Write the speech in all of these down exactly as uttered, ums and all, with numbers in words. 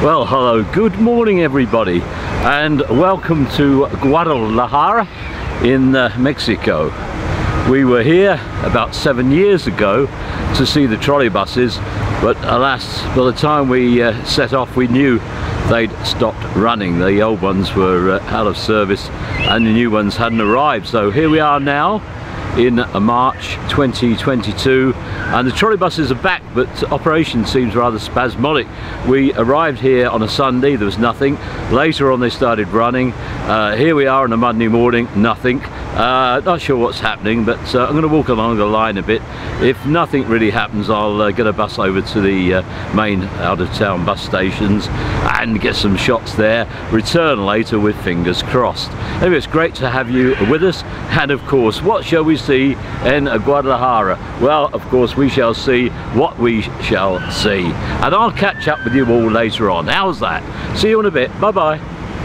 Well, hello, good morning everybody, and welcome to Guadalajara in uh, Mexico. We were here about seven years ago to see the trolleybuses, but alas, by the time we uh, set off we knew they'd stopped running. The old ones were uh, out of service and the new ones hadn't arrived. So here we are now in March twenty twenty-two, and the trolleybuses are back, but operation seems rather spasmodic. We arrived here on a Sunday, there was nothing. Later on they started running. Uh, here we are on a Monday morning, nothing. Uh, not sure what's happening, but uh, I'm going to walk along the line a bit. If nothing really happens, I'll uh, get a bus over to the uh, main out-of-town bus stations and get some shots there. Return later with fingers crossed. Anyway, it's great to have you with us, and of course, what shall we see in Guadalajara? Well, of course, we shall see what we shall see, and I'll catch up with you all later on. How's that? See you in a bit. Bye bye.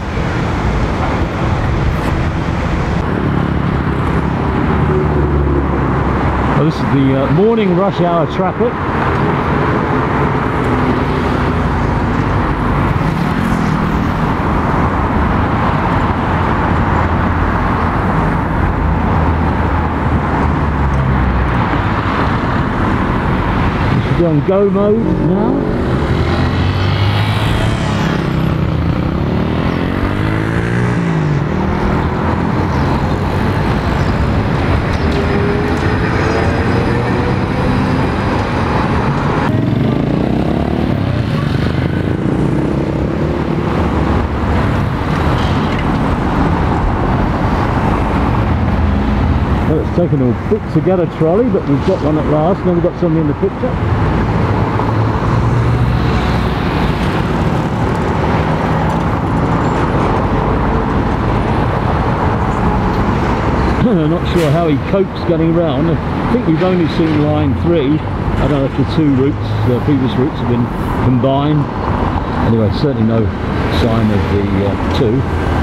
Well, this is the uh, morning rush hour traffic. We're on go mode now. Well, it's taken a bit to get a trolley, but we've got one at last. Now we've got something in the picture. I'm not sure how he copes getting round. I think we've only seen line three. I don't know if the two routes, the previous routes, have been combined. Anyway, certainly no sign of the uh, two.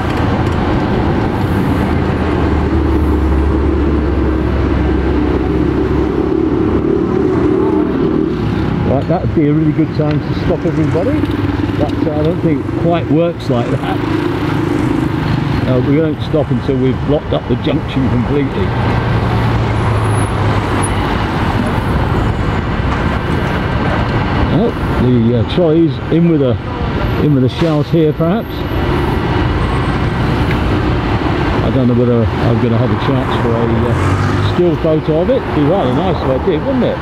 Right, that would be a really good time to stop everybody, but uh, I don't think it quite works like that. Uh, we won't stop until we've blocked up the junction completely. Oh, the uh, trolley's in with a in with a shout here, perhaps. I don't know whether I'm going to have a chance for a uh, still photo of it. It'd be rather nice if I did, wouldn't it?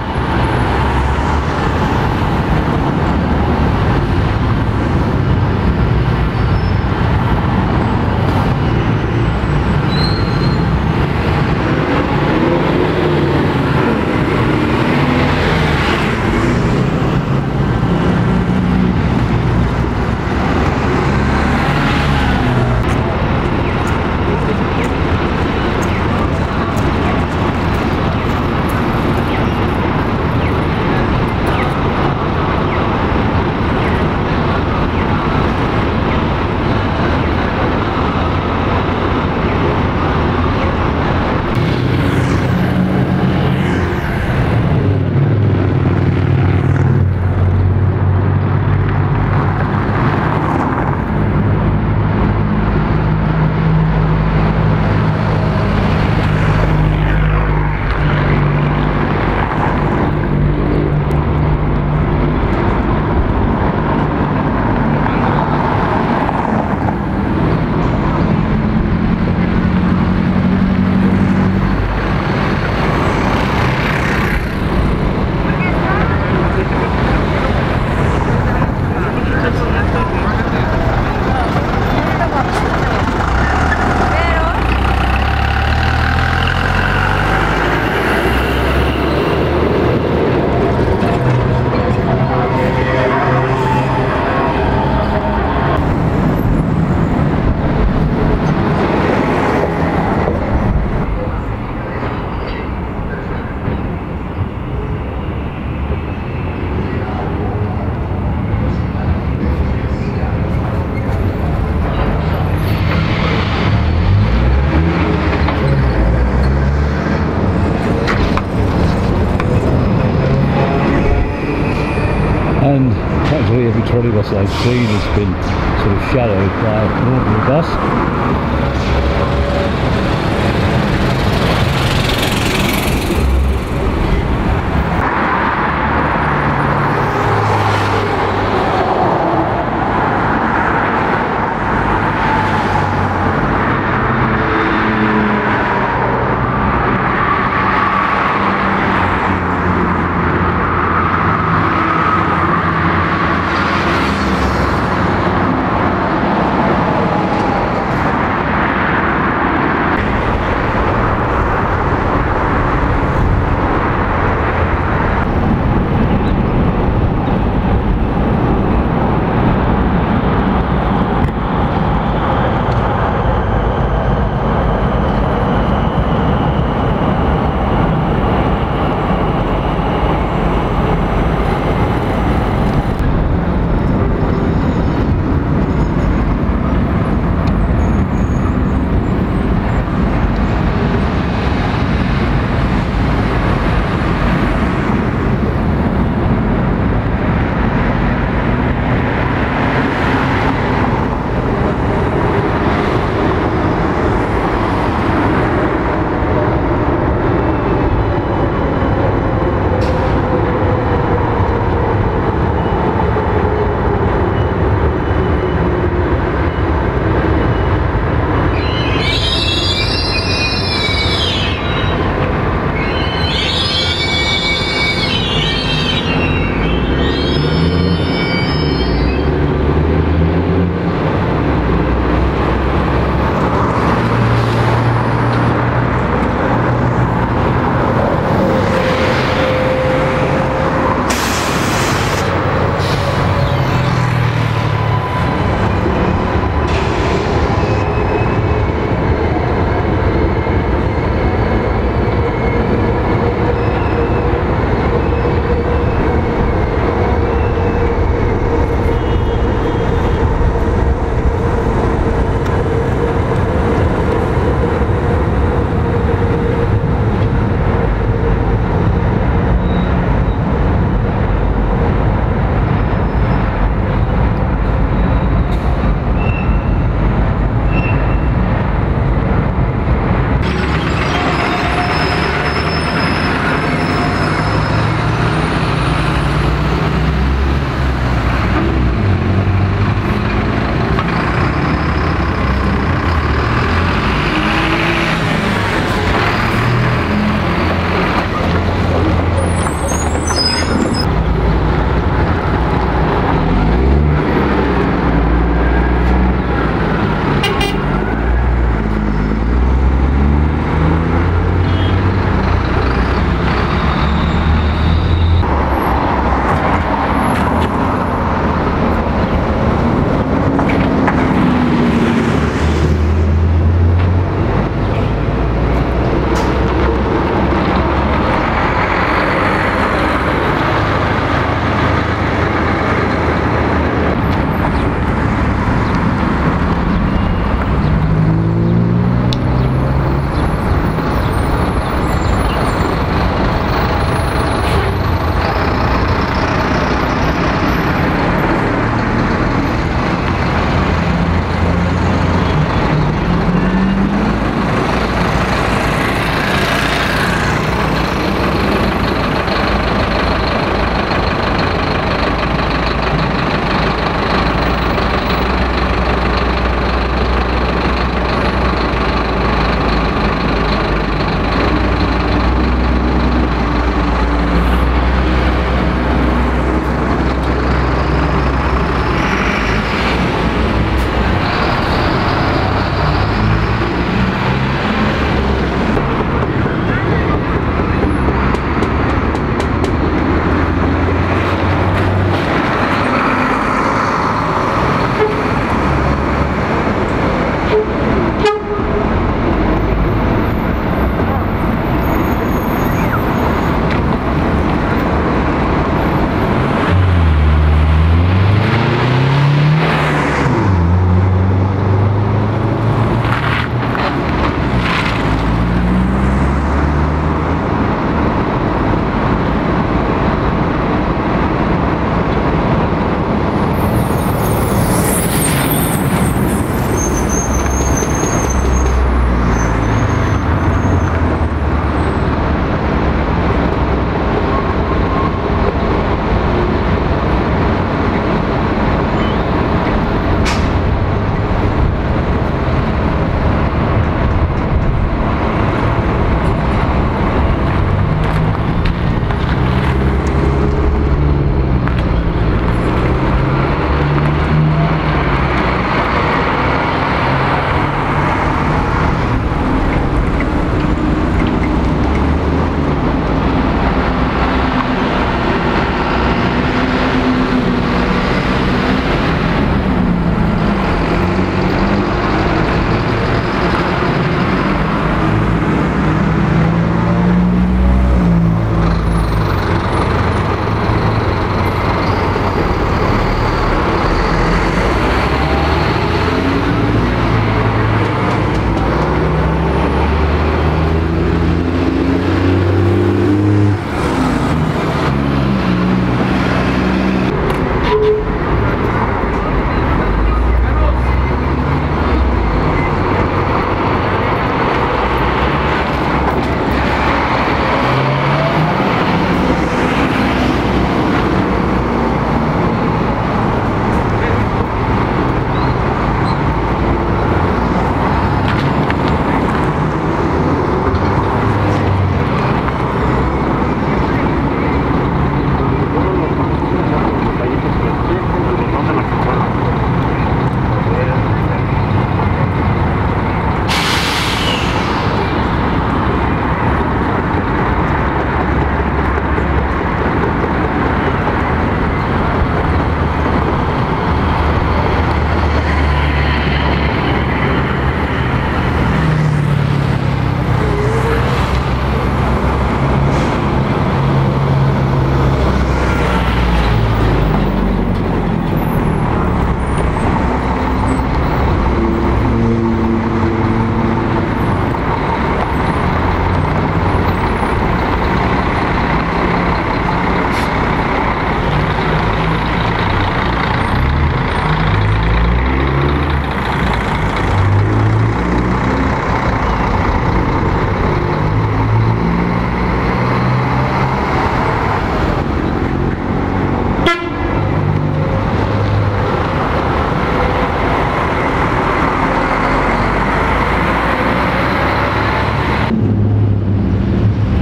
bus I've seen has been sort of shadowed by an ordinary bus.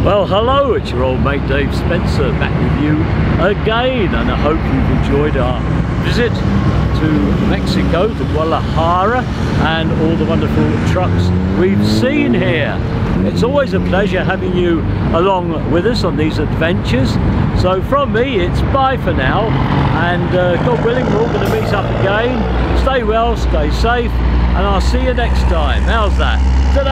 Well, hello, it's your old mate Dave Spencer back with you again, and I hope you've enjoyed our visit to Mexico, to Guadalajara, and all the wonderful trucks we've seen here. It's always a pleasure having you along with us on these adventures. So from me, it's bye for now, and uh, God willing, we're all going to meet up again. Stay well, stay safe, and I'll see you next time. How's that? Ta-da!